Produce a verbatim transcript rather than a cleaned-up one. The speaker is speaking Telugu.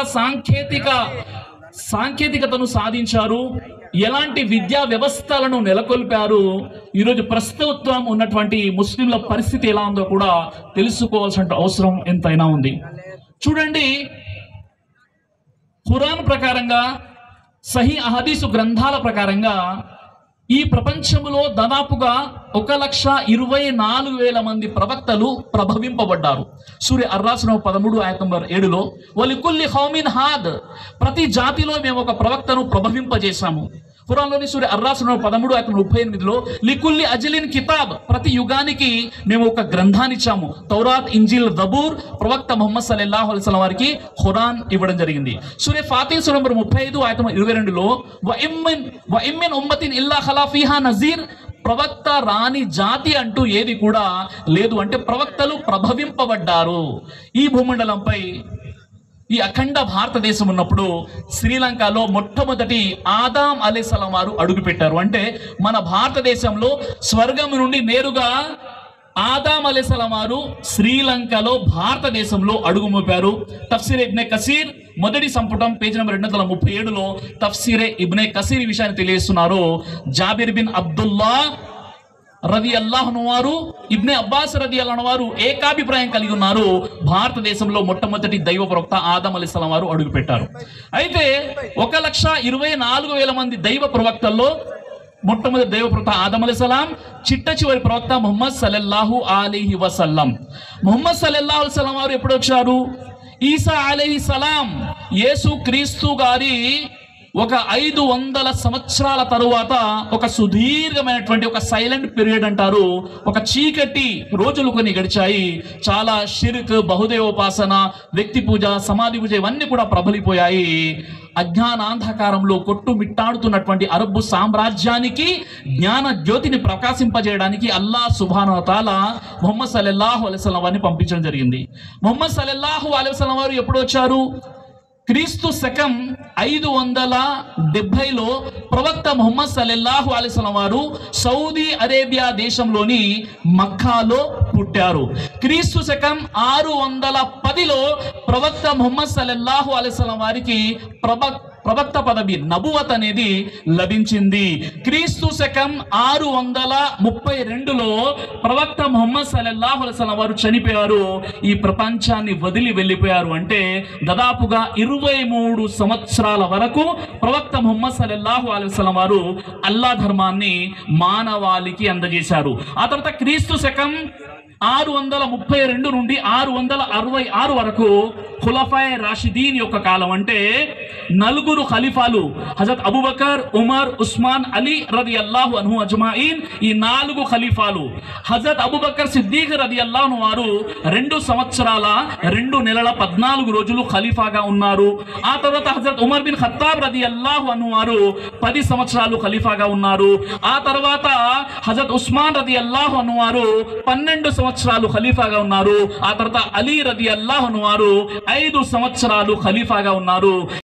సాంకేతిక సాంకేతికతను సాధించారు, ఎలాంటి విద్యా వ్యవస్థలను నెలకొల్పారు, ఈరోజు ప్రస్తుతం ఉన్నటువంటి ముస్లింల పరిస్థితి ఎలా ఉందో కూడా తెలుసుకోవాల్సిన అవసరం ఎంతైనా ఉంది. చూడండి, ఖురాన్ ప్రకారంగా, సహీ అహదీసు గ్రంథాల ప్రకారంగా ఈ ప్రపంచంలో దాదాపుగా ఒక లక్ష ఇరవై నాలుగు వేల మంది ప్రవక్తలు ప్రభవింపబడ్డారు. సూర్య అర్రాసును పదమూడు ఆయత నంబర్ ఏడులో వలికుల్లి ఖౌమిన్ హాద్, ప్రతి జాతిలో మేము ఒక ప్రవక్తను ప్రభవింపజేశాము. ఖురాన్లోని సూర్య అర్రాసును పదమూడు ఆయత ముప్పై ఎనిమిదిలో లికుల్లి అజిలిన్ కితాబ్, ప్రతి యుగానికి మేము ఒక గ్రంథాన్ని ఇచ్చాము. తౌరాత్, ఇంజిల్, జబూర్ ప్రవక్త ముహమ్మద్ సల్లల్లాహు అలైహి వసల్లం వారికి ఖురాన్ ఇవ్వడం జరిగింది. సూర్య ఫాతిర్ సూర నంబర్ ముప్పై ఐదు ఆయత ఇరవై రెండులో వ ఇమ్మిన్ వ ఇమ్మిన్ ఉమ్మతిన్ ఇల్లా ఖలా ఫీహా నజీర్, ప్రవక్త రాని జాతి అంటూ ఏది కూడా లేదు. అంటే ప్రవక్తలు ప్రభవింపబడ్డారు. ఈ భూమండలంపై ఈ అఖండ భారతదేశం ఉన్నప్పుడు శ్రీలంకలో మొట్టమొదటి ఆదాం అలైహిస్సలాం వారు అడుగుపెట్టారు. అంటే మన భారతదేశంలో స్వర్గం నుండి నేరుగా ఆదాం అలైహిస్సలాం వారు శ్రీలంకలో భారతదేశంలో అడుగు మోపారు. తఫ్సీరే ఇబ్నే కసీర్ మొదటి సంపుటం పేజీ నెంబర్ రెండు వందల ముప్పై ఏడులో తఫ్సీరే ఇబ్నే కసీర్ విషయాన్ని తెలియజేస్తున్నారు. జాబిర్ బిన్ అబ్దుల్లా రది అల్లాహ్ను వారు, ఇబ్నే అబ్బాస్ రది అల్లాహ్ వారు ఏకాభిప్రాయం కలిగి ఉన్నారు. భారతదేశంలో మొట్టమొదటి దైవ ప్రవక్త ఆదం అలైహిస్సలాం వారు అడుగుపెట్టారు. అయితే ఒక లక్ష ఇరవై నాలుగు వేల మంది దైవ ప్రవక్తల్లో మొట్టమొదటి దైవ ప్రవక్త ఆదం అలైహిస్సలాం, చిట్ట చివరి ప్రవక్త ముహమ్మద్ సల్లల్లాహు అలైహి వసల్లం. ముహమ్మద్ సల్లల్లాహు అలైహి వసల్లం వారు ఎప్పుడు వచ్చారు? ఈసా అలైహిస్సలాం, యేసు క్రీస్తు గారి ఒక ఐదు వందల సంవత్సరాల తరువాత ఒక సుదీర్ఘమైనటువంటి ఒక సైలెంట్ పీరియడ్ అంటారు, ఒక చీకటి రోజులు కొన్ని గడిచాయి. చాలా షిర్క్, బహుదేవోపాసన, వ్యక్తి పూజ, సమాధి పూజ ఇవన్నీ కూడా ప్రబలిపోయాయి. అజ్ఞానాంధకారంలో కొట్టుమిట్టాడుతున్నటువంటి అరబ్బు సామ్రాజ్యానికి జ్ఞాన జ్యోతిని ప్రకాశింపజేయడానికి అల్లాహ్ సుబ్హానహు వ తఆలా ముహమ్మద్ సల్లల్లాహు అలైహి వసల్లం వారిని పంపించడం జరిగింది. ముహమ్మద్ సల్లల్లాహు అలైహి వసల్లం వారు ఎప్పుడు వచ్చారు? క్రీస్తు శకం ఐదు వందల డెబ్బైలో ప్రవక్త ముహమ్మద్ సల్లల్లాహు అలైహి వసల్లం వారు సౌదీ అరేబియా దేశంలోని మక్కాలో పుట్టారు. క్రీస్తు శకం ఆరు వందల పదిలో ప్రవక్త ముహమ్మద్ సల్లల్లాహు అలైహి వసల్లం వారికి ప్రభ ప్రవక్త పదవి నబువత్ అనేది లభించింది. క్రీస్తు శకం ఆరు వందల ముప్పై రెండులో ప్రవక్త ముహమ్మద్ సల్లల్లాహు అలైహి వసల్లం వారు చనిపోయారు. ఈ ప్రపంచాన్ని వదిలి వెళ్ళిపోయారు. అంటే దాదాపుగా ఇరవై మూడు సంవత్సరాల వరకు ప్రవక్త ముహమ్మద్ సల్లల్లాహు అలైహి వసల్లం వారు అల్లా ధర్మాన్ని మానవాళికి అందజేశారు. ఆ తర్వాత క్రీస్తు శకం ఆరు వందల ముప్పై రెండు నుండి ఆరు వందల అరవై ఆరు వరకు ఖులఫాయ్ రాషిదీన్ యొక్క కాలం. అంటే నలుగురు ఖలీఫాలు హజరత్ అబూబకర్, ఉమర్, ఉస్మాన్, అలీ రది అల్లాహు అన్హు అజ్మాయిన్, ఈ నాలుగు ఖలీఫాలు. హజరత్ అబూబకర్ సిద్దిక్ రది అల్లాహు వారు రెండు సంవత్సరాల రెండు నెలల పద్నాలుగు రోజులు ఖలీఫాగా ఉన్నారు. ఆ తర్వాత హజరత్ ఉమర్ బిన్ ఖత్తాబ్ రది అల్లాహు అన్హు వారు పది సంవత్సరాలు ఖలీఫాగా ఉన్నారు. ఆ తర్వాత హజరత్ ఉస్మాన్ రది అల్లాహు అన్హు వారు పన్నెండు సంవత్సరాలు ఖలీఫాగా ఉన్నారు. ఆ తర్వాత అలీ రది అల్లాహు అన్హు వారు ఐదు సంవత్సరాలు ఖలీఫాగా ఉన్నారు.